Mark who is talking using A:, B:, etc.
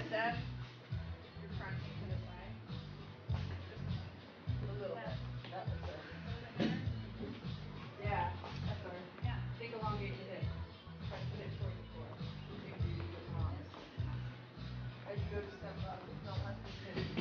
A: step, you're crunching to the side.
B: A little bit. That looks better.
A: A little bit better?
B: Yeah, that's better.
A: Yeah.
B: Think elongate the hip. Press the hip towards the floor. Make sure you do it wrong. As you go to step up, don't let the hip